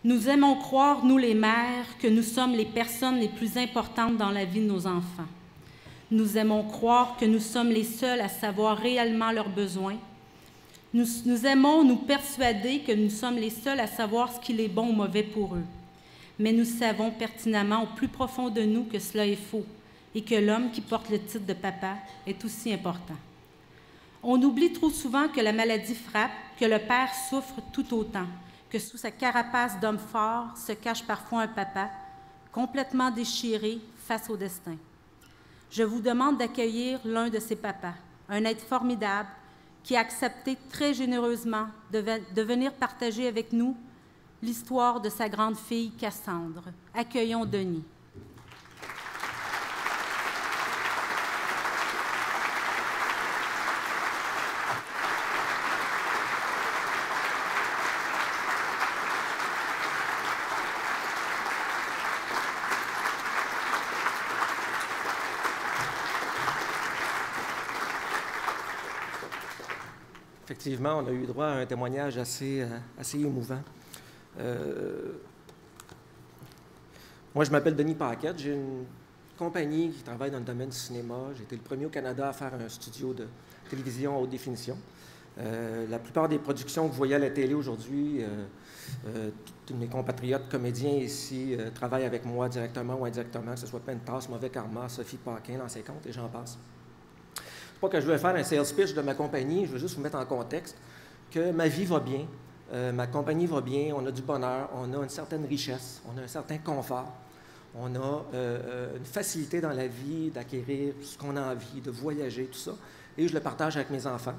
Nous aimons croire, nous les mères, que nous sommes les personnes les plus importantes dans la vie de nos enfants. Nous aimons croire que nous sommes les seuls à savoir réellement leurs besoins. Nous aimons nous persuader que nous sommes les seuls à savoir ce qu'il est bon ou mauvais pour eux. Mais nous savons pertinemment au plus profond de nous que cela est faux et que l'homme qui porte le titre de papa est aussi important. On oublie trop souvent que la maladie frappe, que le père souffre tout autant, que sous sa carapace d'homme fort se cache parfois un papa complètement déchiré face au destin. Je vous demande d'accueillir l'un de ces papas, un être formidable qui a accepté très généreusement de venir partager avec nous l'histoire de sa grande fille Cassandre. Accueillons Denis. Effectivement, on a eu droit à un témoignage assez émouvant. Moi, je m'appelle Denis Paquette. J'ai une compagnie qui travaille dans le domaine du cinéma. J'ai été le premier au Canada à faire un studio de télévision en haute définition. La plupart des productions que vous voyez à la télé aujourd'hui, tous mes compatriotes comédiens ici travaillent avec moi directement ou indirectement, que ce soit Pentas, Mauvais Karma, Sophie Paquin, L'An 50 et j'en passe. Pas que je veux faire un sales pitch de ma compagnie, je veux juste vous mettre en contexte que ma vie va bien, ma compagnie va bien, on a du bonheur, on a une certaine richesse, on a un certain confort, on a une facilité dans la vie d'acquérir ce qu'on a envie, de voyager, tout ça, et je le partage avec mes enfants.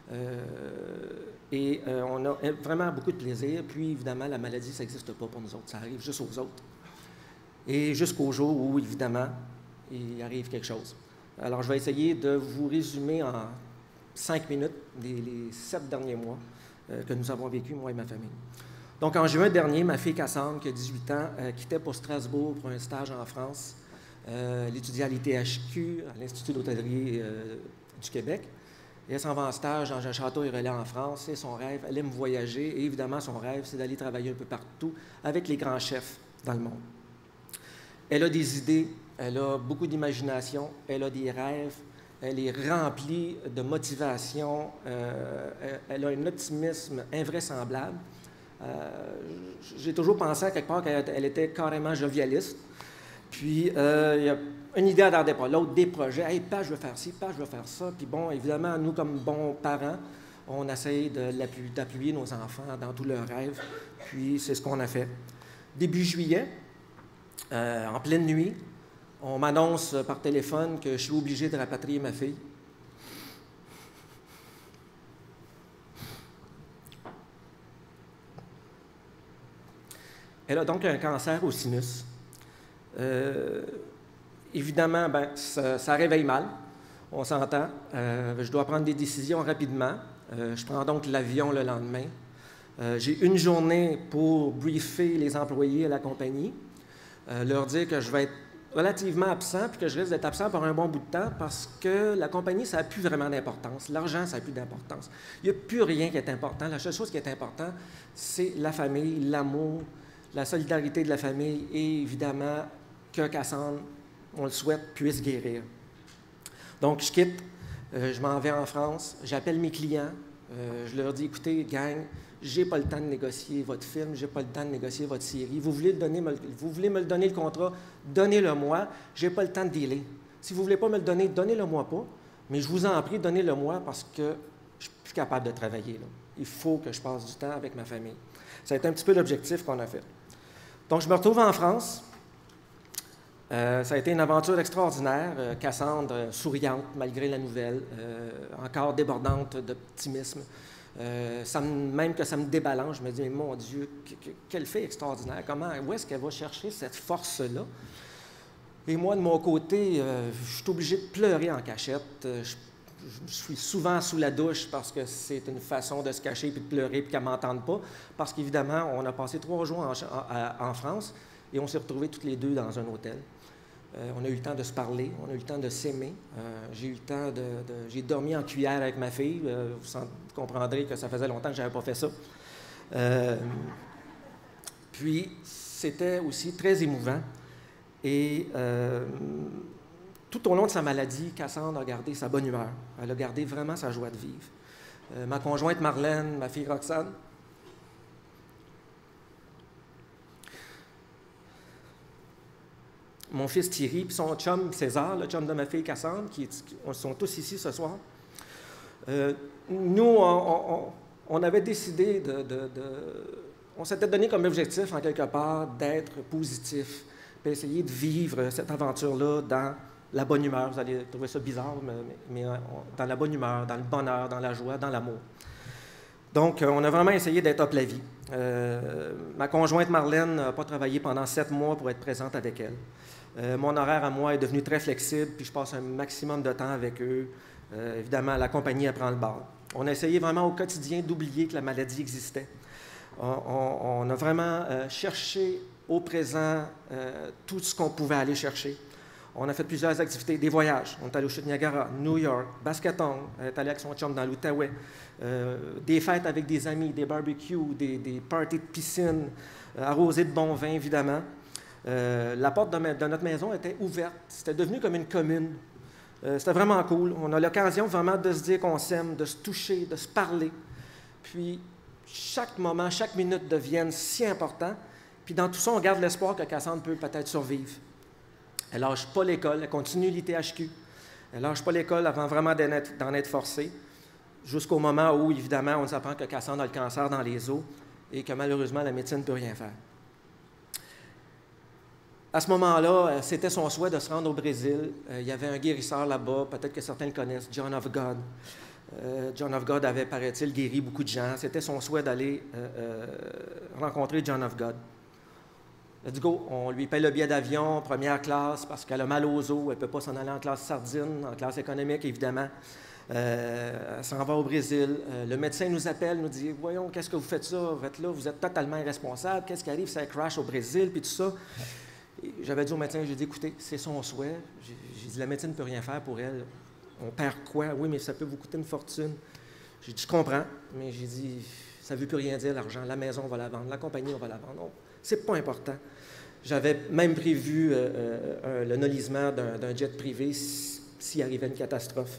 On a vraiment beaucoup de plaisir, puis évidemment, la maladie, ça n'existe pas pour nous autres, ça arrive juste aux autres. Et jusqu'au jour où, évidemment, il arrive quelque chose. Alors, je vais essayer de vous résumer en 5 minutes les 7 derniers mois que nous avons vécu, moi et ma famille. Donc, en juin dernier, ma fille Cassandre, qui a 18 ans, quittait pour Strasbourg pour un stage en France. Elle étudiait à l'ITHQ, à l'Institut d'hôtellerie du Québec. Et elle s'en va en stage dans un château et relais en France. C'est son rêve. Elle aime voyager. Et évidemment, son rêve, c'est d'aller travailler un peu partout avec les grands chefs dans le monde. Elle a des idées. Elle a beaucoup d'imagination, elle a des rêves, elle est remplie de motivation, elle a un optimisme invraisemblable. J'ai toujours pensé à quelque part qu'elle était carrément jovialiste. Puis, il y a une idée à l'arrêt pas l'autre, des projets. « Hey, pas, je veux faire ci, pas, je veux faire ça. » Puis bon, évidemment, nous, comme bons parents, on essaye d'appuyer nos enfants dans tous leurs rêves. Puis, c'est ce qu'on a fait. Début juillet, en pleine nuit, on m'annonce par téléphone que je suis obligé de rapatrier ma fille. Elle a donc un cancer au sinus. Évidemment, ça réveille mal, on s'entend. Je dois prendre des décisions rapidement. Je prends donc l'avion le lendemain. J'ai une journée pour briefer les employés à la compagnie, leur dire que je vais être relativement absent, puis que je risque d'être absent pour un bon bout de temps parce que la compagnie, ça n'a plus vraiment d'importance. L'argent, ça n'a plus d'importance. Il n'y a plus rien qui est important. La seule chose qui est importante, c'est la famille, l'amour, la solidarité de la famille et évidemment que Cassandre, on le souhaite, puisse guérir. Donc, je quitte, je m'en vais en France, j'appelle mes clients, je leur dis, écoutez, gang, j'ai pas le temps de négocier votre film, j'ai pas le temps de négocier votre série. Vous voulez me le donner le contrat, donnez-le-moi. J'ai pas le temps de dealer. Si vous voulez pas me le donner, donnez-le-moi pas. Mais je vous en prie, donnez-le-moi parce que je suis plus capable de travailler, là. Il faut que je passe du temps avec ma famille. Ça a été un petit peu l'objectif qu'on a fait. Donc, je me retrouve en France. Ça a été une aventure extraordinaire. Cassandre, souriante malgré la nouvelle, encore débordante d'optimisme. Même que ça me débalance, je me dis, mais mon Dieu, quelle fille extraordinaire, où est-ce qu'elle va chercher cette force-là? Et moi, de mon côté, je suis obligé de pleurer en cachette. Je suis souvent sous la douche parce que c'est une façon de se cacher puis de pleurer puis qu'elle ne m'entende pas. Parce qu'évidemment, on a passé 3 jours en France et on s'est retrouvés toutes les deux dans un hôtel. On a eu le temps de se parler, on a eu le temps de s'aimer. J'ai eu le temps j'ai dormi en cuillère avec ma fille. Vous comprendrez que ça faisait longtemps que je n'avais pas fait ça. Puis, c'était aussi très émouvant. Et tout au long de sa maladie, Cassandre a gardé sa bonne humeur. Elle a gardé vraiment sa joie de vivre. Ma conjointe Marlène, ma fille Roxane, mon fils Thierry, puis son chum César, le chum de ma fille Cassandre, qui sont tous ici ce soir. Nous, on avait décidé on s'était donné comme objectif, en quelque part, d'être positif, puis essayer de vivre cette aventure-là dans la bonne humeur. Vous allez trouver ça bizarre, mais dans la bonne humeur, dans le bonheur, dans la joie, dans l'amour. Donc, on a vraiment essayé d'être up la vie. Ma conjointe Marlène n'a pas travaillé pendant 7 mois pour être présente avec elle. Mon horaire à moi est devenu très flexible, puis je passe un maximum de temps avec eux. Évidemment, la compagnie elle prend le bord. On a essayé vraiment au quotidien d'oublier que la maladie existait. On a vraiment cherché au présent tout ce qu'on pouvait aller chercher. On a fait plusieurs activités, des voyages. On est allé au Chute Niagara, New York, Basketon, on est allé avec son chum dans l'Outaouais, des fêtes avec des amis, des barbecues, des parties de piscine, arrosés de bon vin, évidemment. La porte de notre maison était ouverte. C'était devenu comme une commune. C'était vraiment cool. On a l'occasion vraiment de se dire qu'on s'aime, de se toucher, de se parler. Puis, chaque moment, chaque minute deviennent si important. Puis, dans tout ça, on garde l'espoir que Cassandre peut peut-être survivre. Elle ne lâche pas l'école, elle continue l'ITHQ. Elle ne lâche pas l'école avant vraiment d'en être forcée, jusqu'au moment où, évidemment, on nous apprend que Cassandre a le cancer dans les os et que malheureusement, la médecine ne peut rien faire. À ce moment-là, c'était son souhait de se rendre au Brésil. Il y avait un guérisseur là-bas, peut-être que certains le connaissent, John of God. John of God avait, paraît-il, guéri beaucoup de gens. C'était son souhait d'aller rencontrer John of God. Let's go, on lui paye le billet d'avion, première classe, parce qu'elle a mal aux os, elle ne peut pas s'en aller en classe sardine, en classe économique, évidemment. Elle s'en va au Brésil. Le médecin nous appelle, nous dit « Voyons, qu'est-ce que vous faites ça? Vous êtes là, vous êtes totalement irresponsable. Qu'est-ce qui arrive si elle crash au Brésil? » Puis tout ça. J'avais dit au médecin, j'ai dit « Écoutez, c'est son souhait. » J'ai dit « La médecine ne peut rien faire pour elle. On perd quoi? Oui, mais ça peut vous coûter une fortune. » J'ai dit « Je comprends. » Mais j'ai dit « Ça ne veut plus rien dire, l'argent. La maison, on va la vendre. La compagnie, on va la vendre. Non, c'est pas important. » J'avais même prévu le nolisement d'un jet privé s'il arrivait une catastrophe.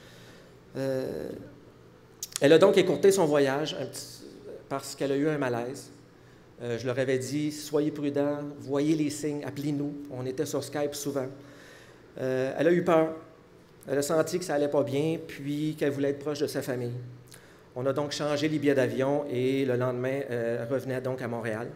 Elle a donc écourté son voyage parce qu'elle a eu un malaise. Je leur avais dit, soyez prudents, voyez les signes, appelez-nous. On était sur Skype souvent. Elle a eu peur. Elle a senti que ça n'allait pas bien, puis qu'elle voulait être proche de sa famille. On a donc changé les billets d'avion et le lendemain, elle revenait donc à Montréal.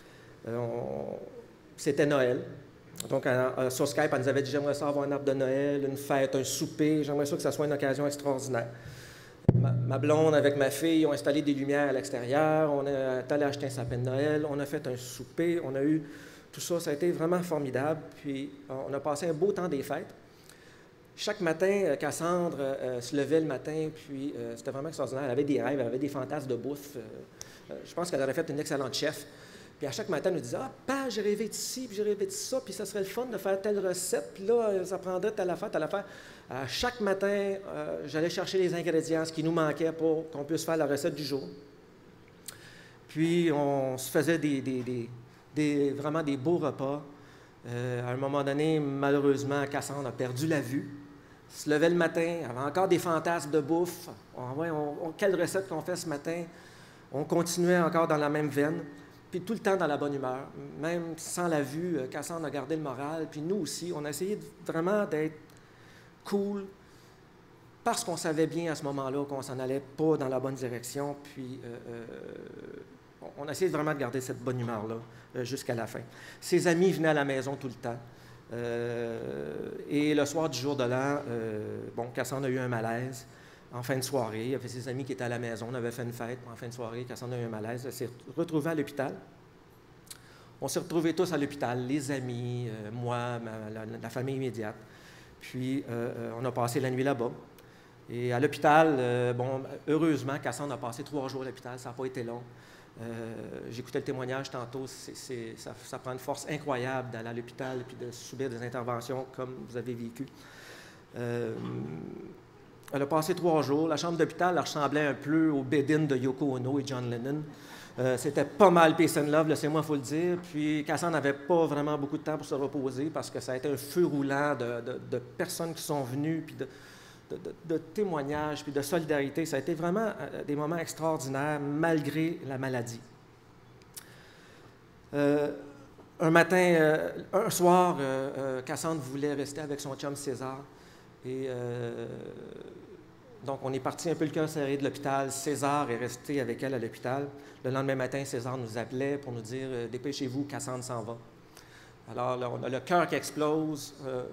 C'était Noël. Donc, sur Skype, elle nous avait dit « J'aimerais ça avoir un arbre de Noël, une fête, un souper. J'aimerais ça que ça soit une occasion extraordinaire. » Ma blonde avec ma fille ont installé des lumières à l'extérieur. On est allé acheter un sapin de Noël. On a fait un souper. On a eu tout ça. Ça a été vraiment formidable. Puis, on a passé un beau temps des fêtes. Chaque matin, Cassandre se levait le matin, puis c'était vraiment extraordinaire. Elle avait des rêves, elle avait des fantasmes de bouffe. Je pense qu'elle aurait fait une excellente chef. Puis à chaque matin, elle nous disait « Ah, papa, j'ai rêvé de ci, puis j'ai rêvé de ça, puis ça serait le fun de faire telle recette, puis là, ça prendrait telle affaire, telle affaire. » Chaque matin, j'allais chercher les ingrédients, ce qui nous manquait pour qu'on puisse faire la recette du jour. Puis on se faisait vraiment des beaux repas. À un moment donné, malheureusement, Cassandre a perdu la vue. Elle se levait le matin, elle avait encore des fantasmes de bouffe. Quelle recette qu'on fait ce matin? On continuait encore dans la même veine. Puis tout le temps dans la bonne humeur, même sans la vue, Cassandre a gardé le moral, puis nous aussi, on a essayé vraiment d'être cool, parce qu'on savait bien à ce moment-là qu'on s'en allait pas dans la bonne direction, puis on a essayé vraiment de garder cette bonne humeur-là jusqu'à la fin. Ses amis venaient à la maison tout le temps, et le soir du jour de l'an, Cassandre a eu un malaise. En fin de soirée, il y avait ses amis qui étaient à la maison, on avait fait une fête, en fin de soirée, Cassandre a eu un malaise, elle s'est retrouvée à l'hôpital. On s'est retrouvés tous à l'hôpital, les amis, moi, la famille immédiate. Puis, on a passé la nuit là-bas. Et à l'hôpital, heureusement, Cassandre a passé 3 jours à l'hôpital, ça n'a pas été long. J'écoutais le témoignage tantôt, ça prend une force incroyable d'aller à l'hôpital et de subir des interventions comme vous avez vécu. Elle a passé 3 jours. La chambre d'hôpital ressemblait un peu au bed-in de Yoko Ono et John Lennon. C'était pas mal peace and love, laissez-moi vous le dire. Puis Cassandre n'avait pas vraiment beaucoup de temps pour se reposer parce que ça a été un feu roulant de personnes qui sont venues, puis de témoignages, puis de solidarité. Ça a été vraiment des moments extraordinaires malgré la maladie. Un soir, Cassandre voulait rester avec son chum César. Et donc, on est parti un peu le cœur serré de l'hôpital. César est resté avec elle à l'hôpital. Le lendemain matin, César nous appelait pour nous dire « Dépêchez-vous, Cassandre s'en va ». Alors, là, on a le cœur qui explose.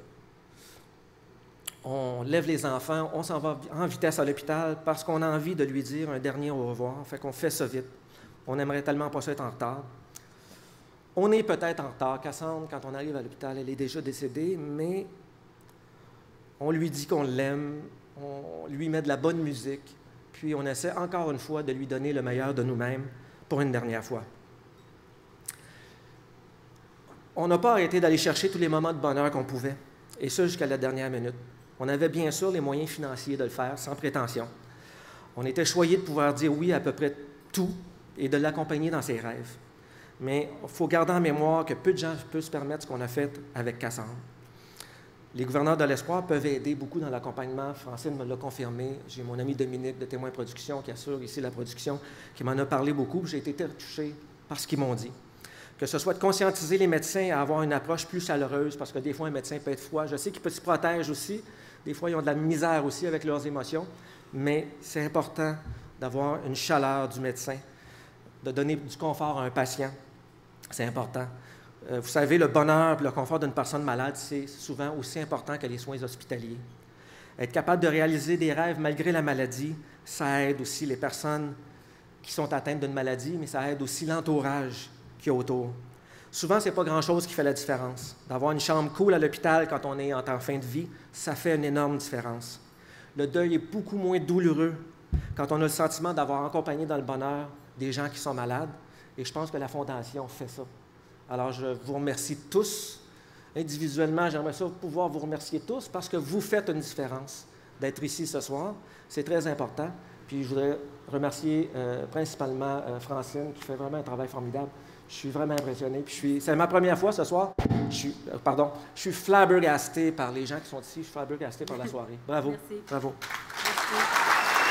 On lève les enfants, on s'en va en vitesse à l'hôpital parce qu'on a envie de lui dire un dernier au revoir. Fait qu'on fait ça vite. On aimerait tellement pas ça être en retard. On est peut-être en retard. Cassandre, quand on arrive à l'hôpital, elle est déjà décédée, mais on lui dit qu'on l'aime, on lui met de la bonne musique, puis on essaie encore une fois de lui donner le meilleur de nous-mêmes pour une dernière fois. On n'a pas arrêté d'aller chercher tous les moments de bonheur qu'on pouvait, et ça jusqu'à la dernière minute. On avait bien sûr les moyens financiers de le faire, sans prétention. On était choyés de pouvoir dire oui à peu près tout et de l'accompagner dans ses rêves. Mais il faut garder en mémoire que peu de gens peuvent se permettre ce qu'on a fait avec Cassandre. Les gouverneurs de l'Espoir peuvent aider beaucoup dans l'accompagnement. Francine me l'a confirmé. J'ai mon ami Dominique de Témoins Production qui assure ici la production, qui m'en a parlé beaucoup. J'ai été touché par ce qu'ils m'ont dit. Que ce soit de conscientiser les médecins à avoir une approche plus chaleureuse, parce que des fois, un médecin peut être froid. Je sais qu'ils se protègent aussi. Des fois, ils ont de la misère aussi avec leurs émotions. Mais c'est important d'avoir une chaleur du médecin, de donner du confort à un patient. C'est important. Vous savez, le bonheur et le confort d'une personne malade, c'est souvent aussi important que les soins hospitaliers. Être capable de réaliser des rêves malgré la maladie, ça aide aussi les personnes qui sont atteintes d'une maladie, mais ça aide aussi l'entourage qui est autour. Souvent, ce n'est pas grand-chose qui fait la différence. D'avoir une chambre cool à l'hôpital quand on est en fin de vie, ça fait une énorme différence. Le deuil est beaucoup moins douloureux quand on a le sentiment d'avoir accompagné dans le bonheur des gens qui sont malades, et je pense que la Fondation fait ça. Alors, je vous remercie tous. Individuellement, j'aimerais ça pouvoir vous remercier tous parce que vous faites une différence d'être ici ce soir. C'est très important. Puis, je voudrais remercier principalement Francine qui fait vraiment un travail formidable. Je suis vraiment impressionné. Puis, c'est ma première fois ce soir. Je suis flabbergasté par les gens qui sont ici. Je suis flabbergasté par la soirée. Bravo. Merci. Bravo. Merci.